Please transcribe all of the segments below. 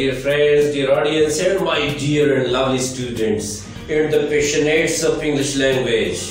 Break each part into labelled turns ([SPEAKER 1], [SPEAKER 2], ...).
[SPEAKER 1] dear friends, dear audience, and my dear and lovely students and the passionates of English language.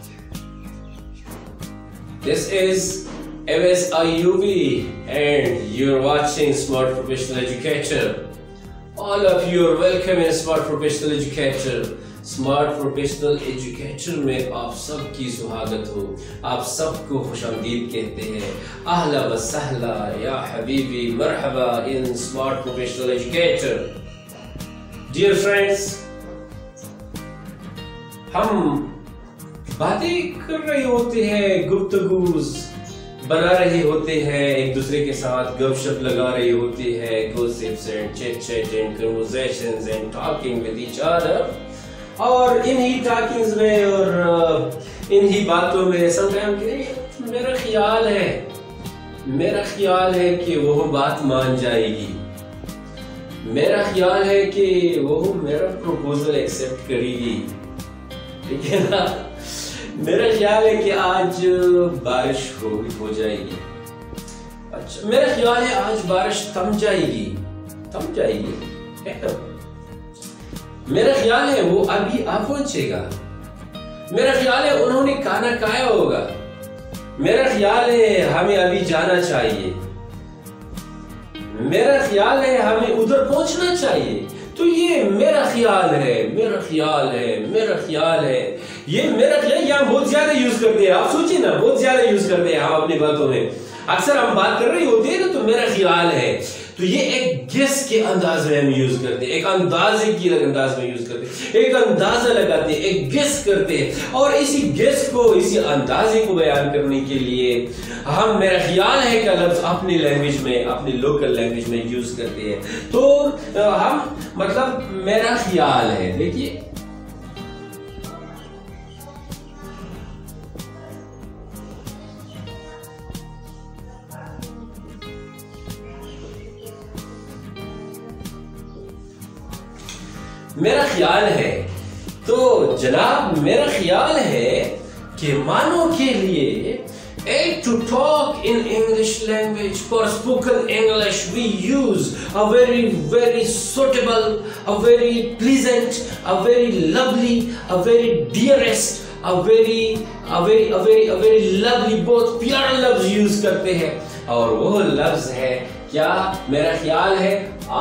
[SPEAKER 1] This is MS Ayubi and you're watching Smart Professional Educator. All of you are welcome in Smart Professional Educator. Smart professional educator में आप सबकी स्वागत हो, आप सबको खुशामदीद कहते हैं। अहला व सहला या हबीबी, मरहबा in smart professional educator. Dear friends, हम बातें कर रहे होते हैं, गुफ्तगूज़ बना रहे होते हैं, एक दूसरे के साथ गपशप लगा रहे होते हैं, gossips and chit-chat and conversations and talking with each other। और इन्हीं टॉकिंग्स में और इन्हीं बातों में समटाइम मेरा ख्याल है कि वो बात मान जाएगी, मेरा ख्याल है कि वो मेरा प्रपोजल एक्सेप्ट करेगी, ठीक है ना। मेरा ख्याल है कि आज बारिश हो जाएगी। अच्छा, मेरा ख्याल है आज बारिश थम जाएगी है ना। मेरा ख्याल है वो अभी आ पहुंचेगा। मेरा ख्याल है उन्होंने खाना खाया होगा। मेरा ख्याल है हमें अभी जाना चाहिए। मेरा ख्याल है हमें उधर पहुंचना चाहिए। तो ये मेरा ख्याल है। ये मेरा ख्याल यहाँ बहुत ज्यादा यूज करते हैं। आप सोचिए ना, बहुत ज्यादा यूज करते हैं हम अपनी बातों में। अक्सर हम बात कर रहे होते हैं ना, तो मेरा ख्याल है, तो ये एक गेस के अंदाज में हम यूज करते हैं, एक अंदाजे की अंदाज में यूज करते हैं, एक अंदाजा लगाते हैं, एक गेस करते हैं। और इसी गेस को, इसी अंदाजे को बयान करने के लिए हम मेरा ख्याल है का लफ्ज अपनी लैंग्वेज में, अपनी लोकल लैंग्वेज में यूज करते हैं। तो हम मतलब मेरा ख्याल है, देखिए मेरा ख्याल है, तो जनाब मेरा ख्याल है कि मानो के लिए to talk in English language, for spoken English we use a very suitable, a very pleasant, a very lovely, a very dearest, a very lovely, बहुत प्यारा लफ्ज यूज करते हैं। और वो लफ्ज है क्या? मेरा ख्याल है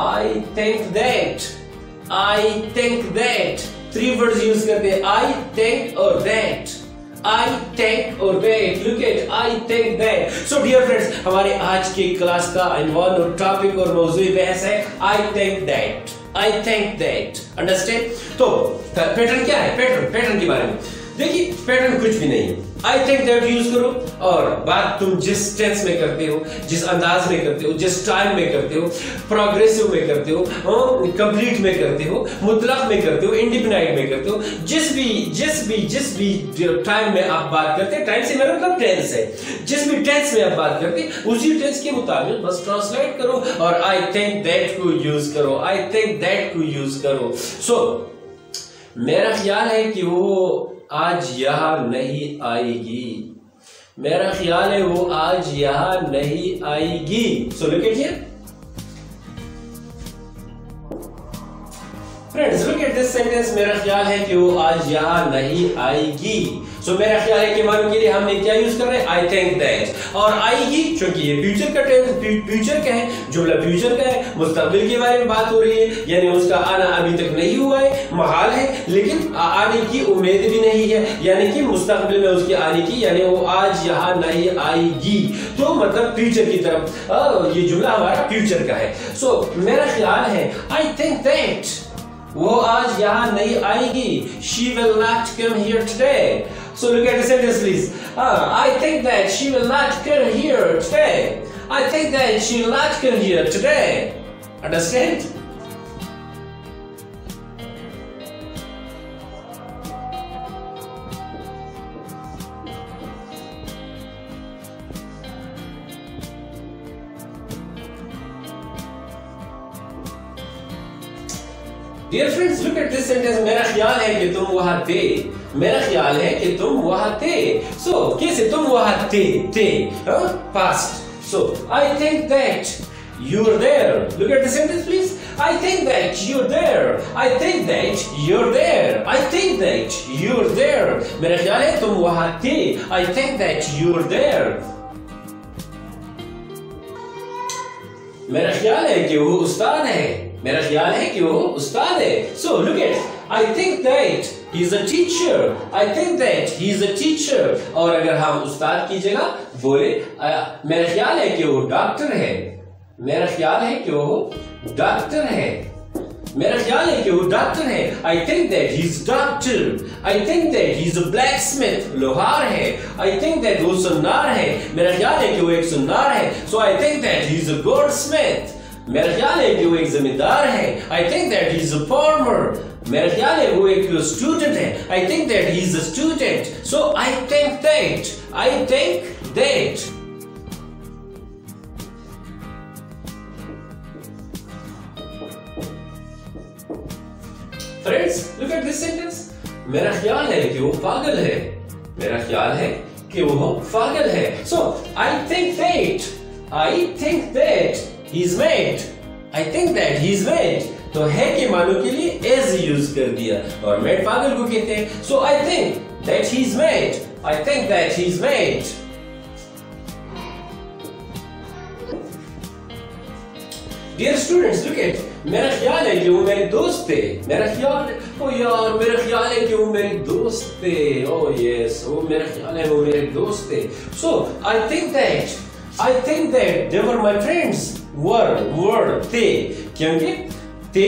[SPEAKER 1] I think that। 3 words use करते हैं, I think or that, I think or that। Look at I think that। So dear friends, हमारे आज की क्लास का इन्वॉल्व और टॉपिक और मौजूद बहस है I think that। अंडरस्टैंड? तो पैटर्न क्या है? पैटर्न के बारे में देखिए। पैटर्न कुछ भी नहीं, I think that यूज करो और बात तुम जिस टेंस में करते हो, जिस अंदाज में करते हो, जिस टाइम में करते हो, प्रोग्रेसिव में करते हो, कंप्लीट में करते हो, मुतलक में करते हो, इंडिफिनाइट में करते हो, जिस भी टाइम में आप बात करते हैं, टाइम से मेरा मतलब टेंस है, जिस भी टेंस में आप बात करते हैं उसी टेंस के मुताबिक बस ट्रांसलेट करो और I think that को यूज करो। सो मेरा ख्याल है कि वो आज यहाँ नहीं आएगी। मेरा ख्याल है वो आज यहाँ नहीं आएगी। So look at here friends, look at this sentence. मेरा ख्याल है कि वो आज यहाँ नहीं आएगी। सो मेरा ख्याल है कि मानो के लिए हमने क्या यूज कर रहे हैं? I think that। और आएगी क्योंकि ये फ्यूचर का टेंस, फ्यूचर का है, जुमला फ्यूचर का है, मुस्तकबिल के बारे में बात हो रही है, यानी उसका आना अभी तक नहीं हुआ है, महल है, लेकिन आने की उम्मीद भी नहीं है, यानी कि मुस्तकबिल में उसके आने की, यानी वो आज यहाँ नहीं आएगी। तो मतलब फ्यूचर की तरफ ये जुमला हमारा फ्यूचर का है। सो मेरा ख्याल है I think that वो आज यहाँ नहीं आएगी। She will not come here today। So look at the sentence please। I think that she will not come here today। I think that she will not come here today। Understand? Dear friends, look at this sentence। मेरा ख्याल है कि तुम वहां थे। मेरा ख्याल है कि तुम वहां थे। So कैसे? तुम वहां थे past। So I think that you were there। Look at the sentence please। I think that you're there. I think that you're there. I think that you're there. मेरा ख्याल है तुम वहां थे. I think that you're there. मेरा ख्याल है कि वो उस्ताद है. मेरा ख्याल है कि वो उस्ताद है. So look at, I think that he's a teacher. I think that he's a teacher. और अगर हम उस्ताद की जगह बोले मेरा ख्याल है कि वो डॉक्टर है. मेरा ख्याल है कि वो डॉक्टर है. मेरा ख्याल है कि वो डॉक्टर है. I think that he's doctor. I think that he's a blacksmith. लोहार है. I think that वो सुनार है. मेरा ख्याल है कि वो एक सुनार है. So I think that he's a goldsmith. मेरा ख्याल है कि वो एक जमींदार है. I think that he's a farmer. मेरा ख्याल है वो एक स्टूडेंट है. I think that he's a student. So I think that. I think that. Friends, look at this sentence. मेरा ख्याल है कि वो पागल है. मेरा ख्याल है कि वो पागल है. So I think that. I think that. He's mad. I think that he's mad. तो है के मानो के लिए as यूज कर दिया और mad पागल को कहते हैं. So I think that he's mad. I think that he's mad. Dear students, look at. मेरा ख्याल है कि वो मेरे दोस्त थे. मेरा ख्याल है, ओ यार मेरा ख्याल है कि वो मेरे दोस्त थे. Oh yes, वो मेरा ख्याल है वो मेरे दोस्त थे. So I think that they were my friends. were थे, क्योंकि थे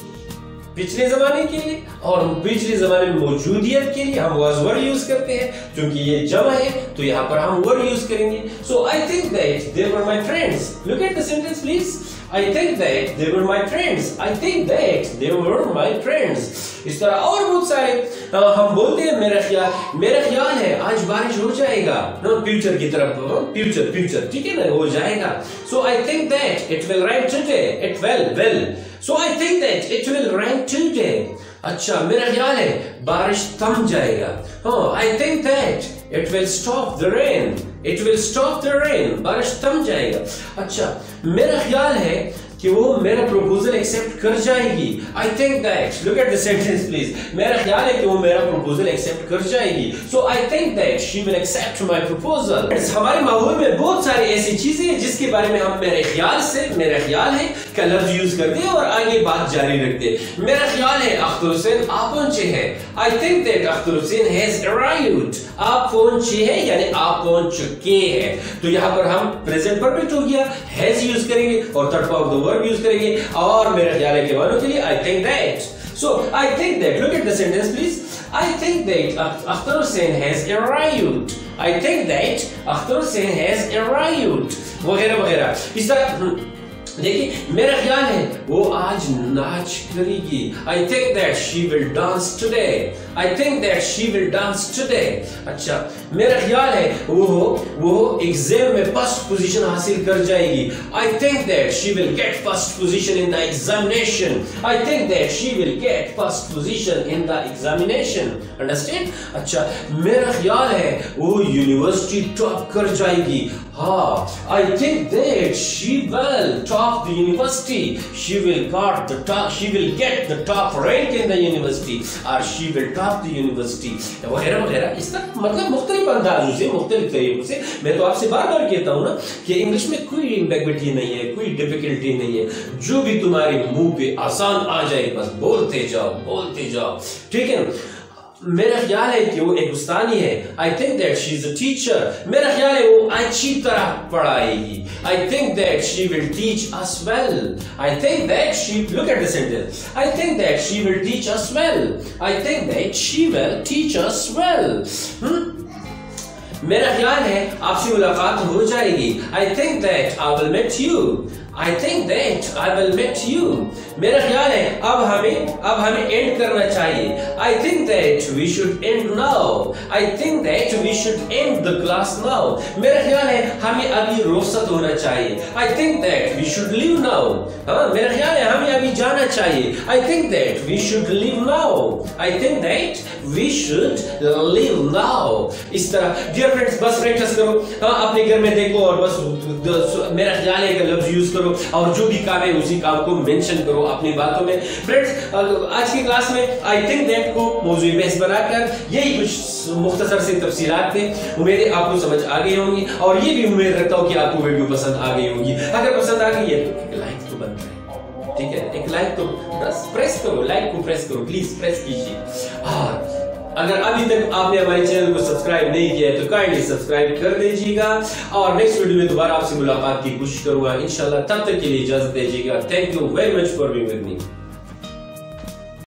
[SPEAKER 1] पिछले जमाने के लिए और पिछले जमाने में मौजूदियत के लिए हम was were यूज करते हैं. क्योंकि ये जमा है तो यहाँ पर हम were यूज करेंगे. So I think that they were my friends. Look at the sentence please. I think that they were my friends. I think that they were my friends. इस तरह और बहुत सारे हम बोलते हैं मेरा ख्याल है आज बारिश हो जाएगा. नो फ्यूचर की तरफ फ्यूचर ठीक है ना हो जाएगा. So I think that it will rain today. It will. So I think that it will rain today. अच्छा मेरा ख्याल है बारिश थम जाएगा. I think that it will stop the rain. It will stop the rain. बारिश थम जाएगा. अच्छा मेरा ख्याल है कि वो मेरा प्रपोजल एक्सेप्ट कर जाएगी. I think that. Look at the sentence please. मेरा ख्याल है कि वो मेरा प्रपोजल एक्सेप्ट कर जाएगी. So I think that she will accept my proposal. हमारे माहौल में बहुत सारी ऐसी चीजें हैं जिसके बारे में हम मेरा ख्याल है का लफ्ज यूज करते हैं और आगे बात जारी रखते हैं. मेरा ख्याल है अख्तर हुसैन आप पहुंचे हैं. I think that Akhtar Hussain has arrived. आप पहुंचे हैं यानी आप पहुंच चुके हैं. तो यहाँ पर हम प्रेजेंट परफेक्ट हो गया has यूज करेंगे और third form of the verb use करेंगे और मेरा ख्याल है के मानो के लिए I think that. So I think that. Look at the sentence please. I think that Akhtar Hussain has arrived. I think that Akhtar Hussain has arrived. वगैरह वगैरह. इस तरह देखिए मेरा ख्याल है वो आज नाच करेगी. I think that she will dance today. I think that she will dance today. अच्छा मेरा ख्याल है वो एग्जाम में फर्स्ट पोजीशन हासिल कर जाएगी. I think that she will get first position in the examination. I think that she will get first position in the examination. Understand? अच्छा मेरा ख्याल है वो यूनिवर्सिटी टॉप कर जाएगी. हाँ I think that she will top the university. She will get the top rank in the university or she will top the university. वगैरह वगैरह. इस तरह मतलब मुख्तलिफ अंदाजों से मुख्तलिफ तरीकों से. मैं तो आपसे बार बार कहता हूँ ना कि इंग्लिश में कोई इम्पैक्ट नहीं है, कोई डिफिकल्टी नहीं है. जो भी तुम्हारे मुंह पे आसान आ जाए बस बोलते जाओ. ठीक है. मेरा ख्याल है कि वो एक उस्तानी है. I think that she is a teacher. मेरा ख्याल है वो अच्छी तरह पढ़ाएगी. I think that she will teach us well. I think that she. Look at the sentence. I think that she will teach us well. I think that she will teach us well. मेरा ख्याल है आपसे मुलाकात हो जाएगी. I think that I will meet you. I think that I will meet you. मेरा ख्याल है अब हमें एंड करना चाहिए. I think that we should end now. I think that we should end the class now. मेरा ख्याल है हमें अभी रुखसत होना चाहिए. I think that we should leave now. हाँ मेरा ख्याल है हमें अभी जाना चाहिए. I think that we should leave now. I think that we should leave now. इस तरह dear friends बस प्रैक्टिस करो. हाँ अपने घर में देखो और बस मेरा ख्याल है कि लफ्ज यूज करो करो और जो भी काम है उसी काम को मेंशन करो अपनी बातों में। फ्रेंड्स, आज की क्लास में आई थिंक दैट को मौजूद बहस बनाकर यही कुछ मुख्तसर से तफसीलात थे। उम्मीद है आपको समझ आ गई होंगी और ये भी उम्मीद रखता हूँ कि आपको वीडियो पसंद आ गई होगी। अगर पसंद आ गई है तो एक लाइक तो बनता है, ठीक है? एक लाइक तो बस प्रेस करो, लाइक को प्रेस करो, प्लीज प्रेस कीजिए। और अगर अभी तक आपने हमारे चैनल को सब्सक्राइब नहीं किया है तो काइंडली सब्सक्राइब कर दीजिएगा और नेक्स्ट वीडियो में दोबारा आपसे मुलाकात की कोशिश करूंगा इंशाल्लाह। तब तक के लिए इजाजत दीजिएगा। Thank you very much for being with me.